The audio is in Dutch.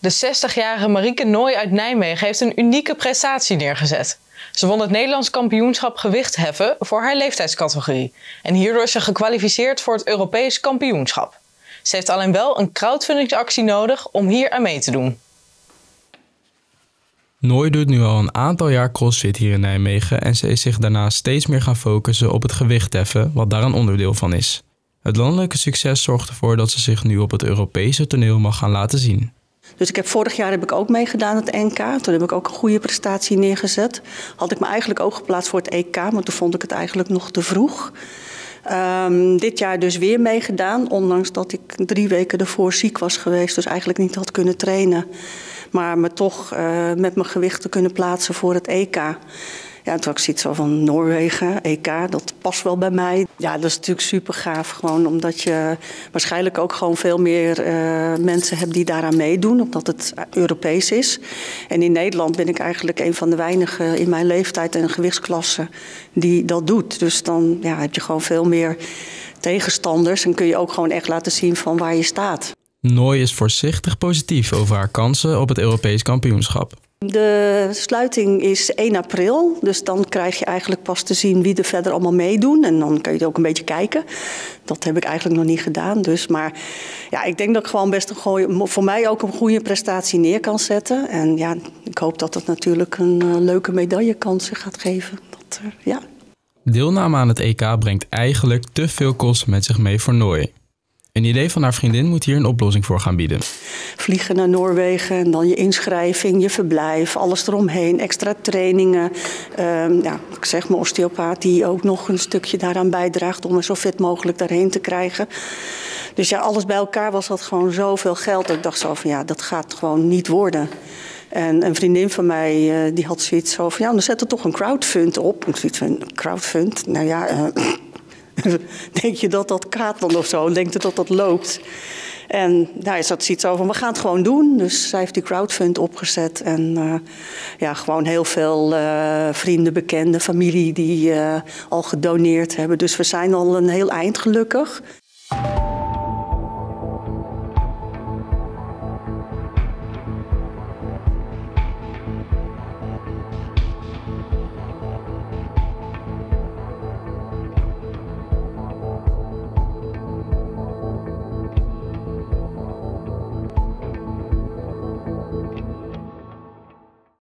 De 60-jarige Marieke Nooy uit Nijmegen heeft een unieke prestatie neergezet. Ze won het Nederlands kampioenschap gewichtheffen voor haar leeftijdscategorie. En hierdoor is ze gekwalificeerd voor het Europees kampioenschap. Ze heeft alleen wel een crowdfundingsactie nodig om hier aan mee te doen. Nooy doet nu al een aantal jaar crossfit hier in Nijmegen en ze is zich daarna steeds meer gaan focussen op het gewichtheffen, wat daar een onderdeel van is. Het landelijke succes zorgt ervoor dat ze zich nu op het Europese toneel mag gaan laten zien. Dus vorig jaar heb ik ook meegedaan aan het NK. Toen heb ik ook een goede prestatie neergezet. Had ik me eigenlijk ook geplaatst voor het EK, maar toen vond ik het eigenlijk nog te vroeg. Dit jaar dus weer meegedaan, ondanks dat ik 3 weken ervoor ziek was geweest. Dus eigenlijk niet had kunnen trainen. Maar me toch met mijn gewicht te kunnen plaatsen voor het EK. Ja, toen had ik zoiets van Noorwegen, EK, dat past wel bij mij. Ja, dat is natuurlijk super gaaf, gewoon omdat je waarschijnlijk ook gewoon veel meer mensen hebt die daaraan meedoen, omdat het Europees is. En in Nederland ben ik eigenlijk een van de weinigen in mijn leeftijd en gewichtsklasse die dat doet. Dus dan heb je gewoon veel meer tegenstanders en kun je ook gewoon echt laten zien van waar je staat. Nooy is voorzichtig positief over haar kansen op het Europees kampioenschap. De sluiting is 1 april, dus dan krijg je eigenlijk pas te zien wie er verder allemaal meedoen. En dan kun je ook een beetje kijken. Dat heb ik eigenlijk nog niet gedaan. Dus. Maar ja, ik denk dat ik gewoon best voor mij ook een goede prestatie neer kan zetten. En ja, ik hoop dat het natuurlijk een leuke medaillekansen gaat geven. Deelname aan het EK brengt eigenlijk te veel kosten met zich mee voor Nooy. Een idee van haar vriendin moet hier een oplossing voor gaan bieden. Vliegen naar Noorwegen en dan je inschrijving, je verblijf, alles eromheen, extra trainingen. Ik zeg mijn osteopaat die ook nog een stukje daaraan bijdraagt om me zo fit mogelijk daarheen te krijgen. Dus ja, alles bij elkaar was dat gewoon zoveel geld. Dat ik dacht zo van dat gaat gewoon niet worden. En een vriendin van mij die had zoiets van dan zet er toch een crowdfund op. Ik zoiets van crowdfund, denk je dat dat gaat dan of zo? Denkt je dat dat loopt? En daar is dat zoiets over, we gaan het gewoon doen. Dus zij heeft die crowdfund opgezet. En gewoon heel veel vrienden, bekenden, familie die al gedoneerd hebben. Dus we zijn al een heel eind gelukkig.